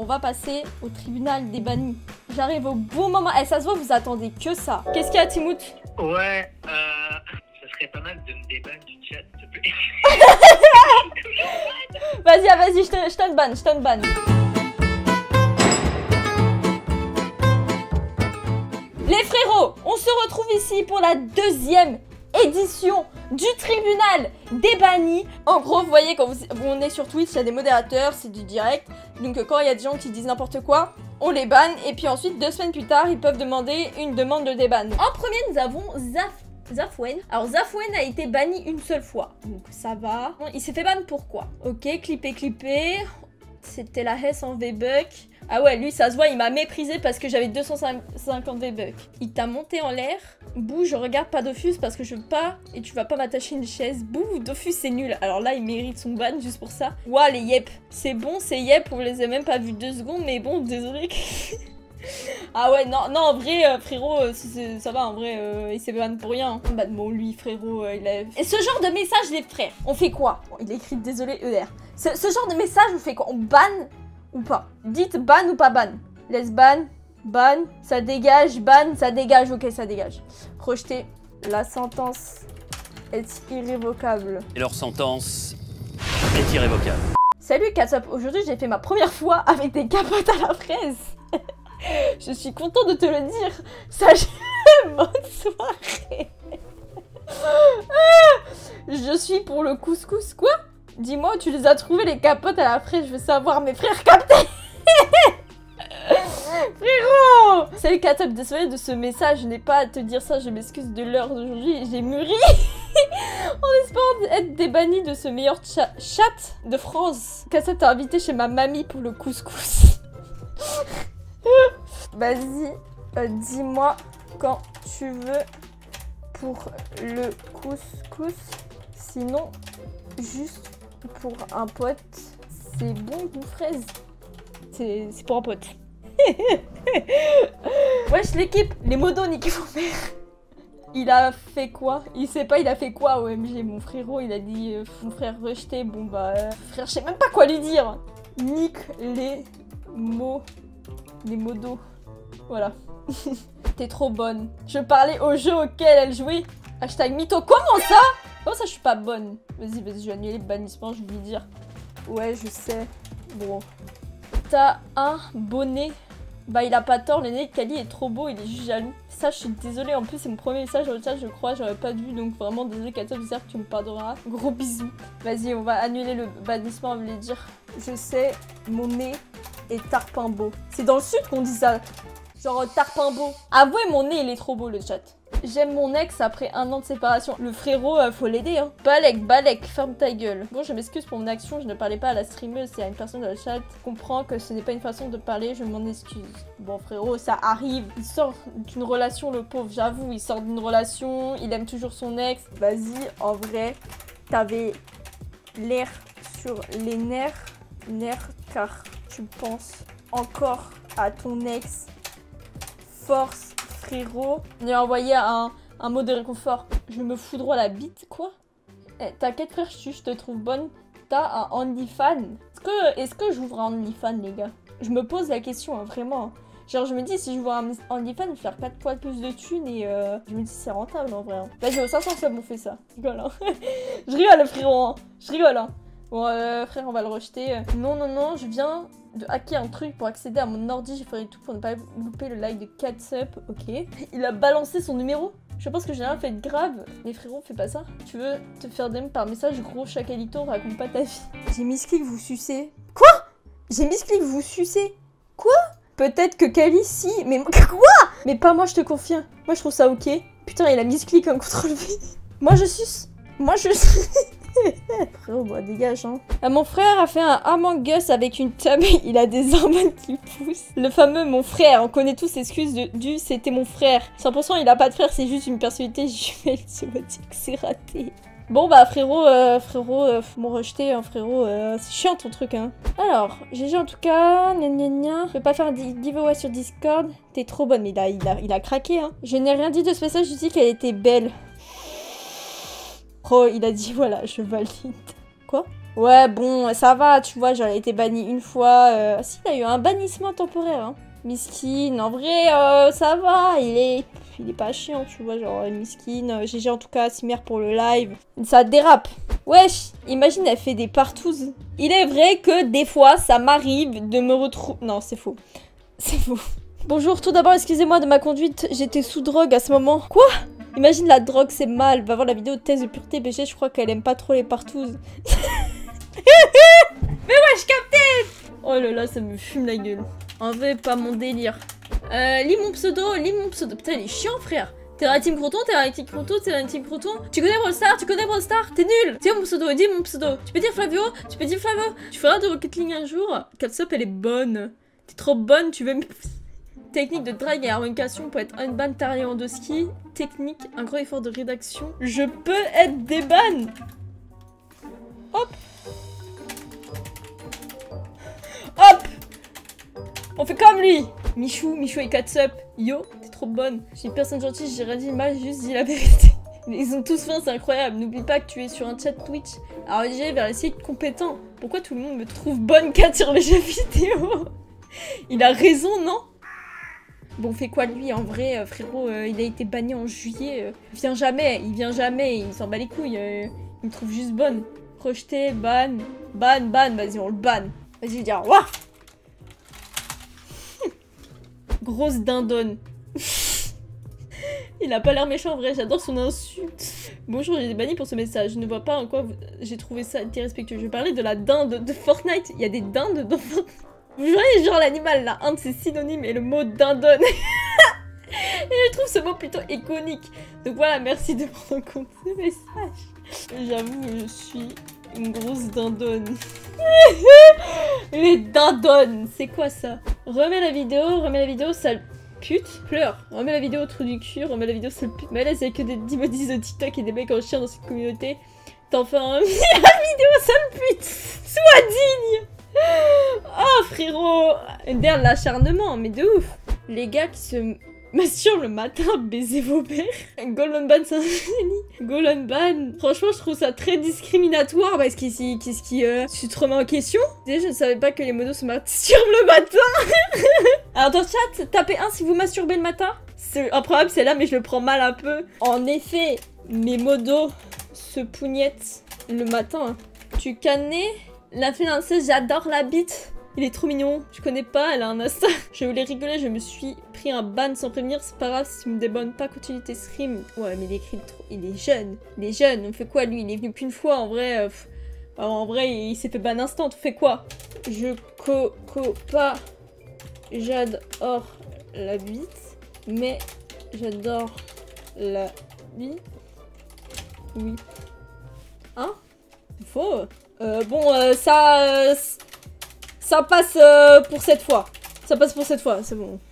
on va passer au tribunal des bannis. J'arrive au bon moment. Eh, ça se voit, vous attendez que ça. Qu'est-ce qu'il y a, Timoth? Ouais, ça serait pas mal de me débanner du chat, s'il te plaît. Vas-y, je te banne. Les frérots, on se retrouve ici pour la deuxième édition du tribunal des bannis. En gros, vous voyez, quand on est sur Twitch, il y a des modérateurs, c'est du direct. Donc quand il y a des gens qui disent n'importe quoi, on les banne. Et puis ensuite, 2 semaines plus tard, ils peuvent demander une demande de déban. En premier, nous avons Zafwen. Alors Zafwen a été banni une seule fois. Donc ça va. Il s'est fait ban pourquoi? Ok, clipper. C'était la hesse en V-Buck. Ah ouais, lui, ça se voit, il m'a méprisé parce que j'avais 250 V-Bucks. Il t'a monté en l'air. Bouh, je regarde pas Dofus parce que je veux pas et tu vas pas m'attacher une chaise. Bouh, Dofus, c'est nul. Alors là, il mérite son ban juste pour ça. Ouah, les yep. C'est bon, c'est yep. On les a même pas vus 2 secondes, mais bon, désolé. Ah ouais, non, en vrai, frérot, ça va, en vrai, il s'est ban pour rien. Bah bon, lui, frérot, il a... Et ce genre de message, les frères, on fait quoi? Bon, il a écrit désolé, ER. Ce genre de message, on fait quoi? On banne ou pas? Dites ban ou pas ban. Laisse ban, ça dégage, ban, ça dégage, ok, ça dégage. Rejeté, la sentence est irrévocable. Et leur sentence est irrévocable. Salut Katsop, aujourd'hui j'ai fait ma première fois avec des capotes à la fraise. Je suis content de te le dire. Salut, bonne soirée. Je suis pour le couscous, quoi? Dis-moi où tu les as trouvés les capotes à la fraise, je veux savoir, mes frères captés. Frérot! Salut Katsop, désolé de ce message, je n'ai pas à te dire ça, je m'excuse de l'heure d'aujourd'hui, j'ai mûri. En espérant être débanni de ce meilleur chat de France. Katsop t'a invité chez ma mamie pour le couscous. Vas-y, dis-moi quand tu veux pour le couscous. Sinon, juste pour un pote, c'est bon goût fraise. C'est pour un pote. Wesh l'équipe, les modos niquez vos mères. Il a fait quoi? Il sait pas, il a fait quoi OMG? Mon frérot, il a dit mon frère rejeté. Bon bah, frère, je sais même pas quoi lui dire. Nique les mots. Les modos. Voilà. T'es trop bonne. Je parlais au jeu auquel elle jouait. Hashtag mytho. Comment ça? Comment ça je suis pas bonne? Vas-y, je vais annuler le bannissement, je vais lui dire. Ouais, je sais. Bon. T'as un bonnet. Bah il a pas tort, le nez de Kali est trop beau, il est juste jaloux. Ça, je suis désolée, en plus c'est mon premier message dans le chat, je crois, j'aurais pas dû, donc vraiment désolée Katsop, j'espère que tu me pardonneras. Gros bisous. Vas-y, on va annuler le bannissement, on va lui dire. Je sais, mon nez est tarpin beau. C'est dans le sud qu'on dit ça. Genre tarpin beau. Avouez, mon nez il est trop beau le chat. J'aime mon ex après 1 an de séparation. Le frérot, faut l'aider hein. Balek, ferme ta gueule. Bon, je m'excuse pour mon action, je ne parlais pas à la streameuse, c'est à une personne dans le chat. Je comprends que ce n'est pas une façon de parler, je m'en excuse. Bon frérot, ça arrive. Il sort d'une relation, le pauvre, j'avoue, il sort d'une relation, il aime toujours son ex. Vas-y, en vrai, t'avais l'air sur les nerfs car tu penses encore à ton ex. Force, frérot. On lui a envoyé un mot de réconfort. Je me foudroie la bite, quoi? Eh, t'inquiète frère, je te trouve bonne. T'as un OnlyFans. Est-ce que j'ouvre un OnlyFans, les gars? Je me pose la question, hein, vraiment. Genre, je me dis, si j'ouvre un OnlyFans, je vais faire 4 fois plus de thunes et je me dis, c'est rentable en vrai. Hein. Vas-y, au 500 subs, on fait ça. Je rigole, hein. Je rigole, frérot. Hein. Je rigole, hein. Bon, frère, on va le rejeter. Non, je viens de hacker un truc pour accéder à mon ordi. J'ai fait tout pour ne pas louper le like de Katsop. Ok. Il a balancé son numéro. Je pense que j'ai rien fait de grave. Mais frérot, fais pas ça. Tu veux te faire DM par message, gros chacalito, raconte pas ta vie. J'ai mis ce clic, vous sucez. Quoi? J'ai mis ce clic, vous sucez. Quoi? Peut-être que Kali, si. Mais quoi? Mais pas moi, je te confirme. Moi, je trouve ça ok. Putain, il a mis ce clic en contrôle V. Moi, je suce. Moi, je frérot, bah dégage hein. Mon frère a fait un Among Us avec une tub, il a des hormones qui poussent. Le fameux mon frère, on connaît tous l'excuse du c'était mon frère. 100% il a pas de frère, c'est juste une personnalité jumelle, je me dis que c'est raté. Bon bah frérot, mon rejeté hein, frérot, c'est chiant ton truc hein. Alors, GG en tout cas, je vais pas faire un giveaway sur Discord, t'es trop bonne, mais il a craqué hein. Je n'ai rien dit de ce message, je dis qu'elle était belle. Oh, il a dit voilà, je valide. Quoi? Ouais, bon, ça va, tu vois, j'en ai été banni une fois. Si, il a eu un bannissement temporaire, hein. Miskin, en vrai, ça va, il est pas chiant, tu vois, genre, Miskin. GG en tout cas, Simère pour le live. Ça dérape. Wesh, imagine, elle fait des partouzes. Il est vrai que des fois, ça m'arrive de me retrouver... Non, c'est faux. C'est faux. Bonjour, tout d'abord, excusez-moi de ma conduite, j'étais sous drogue à ce moment. Quoi? Imagine la drogue, c'est mal. Va voir la vidéo de test de pureté BG, je crois qu'elle aime pas trop les partouzes. Mais wesh, capté! Oh là là, ça me fume la gueule. En vrai, pas mon délire. Lis mon pseudo, lis mon pseudo. Putain, il est chiant, frère. T'es dans la team Croton, t'es dans la team Croton, t'es dans la team Croton. Tu connais Brawl Stars, tu connais Brawl Stars, t'es nul. Dis mon pseudo, dis mon pseudo. Tu peux dire Flavio, tu peux dire Flavio. Tu feras de Rocket League un jour. Catsup, elle est bonne. T'es trop bonne, tu veux... Technique de drag et harmonisation pour être unban taré de ski. Technique, un gros effort de rédaction. Je peux être déban. Hop. Hop. On fait comme lui. Michou et Catsup. Yo, t'es trop bonne. Je suis une personne gentille, j'ai rien dit mal, juste dit la vérité. Ils ont tous faim, c'est incroyable. N'oublie pas que tu es sur un chat Twitch. Alors j'ai vers les sites compétents. Pourquoi tout le monde me trouve bonne Cat sur mes jeux vidéo? Il a raison, non? Bon, on fait quoi lui en vrai, frérot, il a été banni en juillet. Il vient jamais, il s'en bat les couilles. Il me trouve juste bonne. Rejeté, ban, vas-y, on le ban. Vas-y, dire waouh. Grosse dindonne. Il a pas l'air méchant en vrai, j'adore son insulte. Bonjour, j'ai été banni pour ce message. Je ne vois pas en quoi j'ai trouvé ça irrespectueux. Je vais parler de la dinde de Fortnite. Il y a des dindes dans Fortnite. Vous voyez, genre l'animal là, un de ses synonymes est le mot dindonne. Et je trouve ce mot plutôt iconique. Donc voilà, merci de prendre en compte ce message. J'avoue, je suis une grosse dindonne. Les dindonnes, c'est quoi ça? Remets la vidéo, sale pute. Pleure. Remets la vidéo au trou du cul, remets la vidéo, sale pute. Mais là, c'est que des emojis de TikTok et des mecs en chien dans cette communauté. T'en fais un... la vidéo, sale pute. Sois digne. Oh frérot, derrière l'acharnement, mais de ouf. Les gars qui se masturbent le matin, baiser vos pères. Golden Ban, c'est un génie. Golden Ban, franchement je trouve ça très discriminatoire parce qu'ici, tu te remets en question. Déjà je ne savais pas que les modos se masturbent le matin. Alors dans le chat, tapez 1 si vous masturbez le matin. C'est improbable, c'est là mais je le prends mal un peu. En effet, mes modos se pougnettent le matin. Tu cannais? L'influenceuse, j'adore la bite. Il est trop mignon. Je connais pas, elle a un Insta. Je voulais rigoler, je me suis pris un ban sans prévenir. C'est pas grave si tu me débonnes pas, continue tes streams. Ouais, mais il écrit trop. Il est jeune. Il est jeune. On fait quoi lui? Il est venu qu'une fois en vrai. En vrai, il s'est fait ban instant. On fait quoi? Je pas. J'adore la bite. Mais j'adore la bite. Oui. Hein? Faux. Ça passe pour cette fois. Ça passe pour cette fois, c'est bon.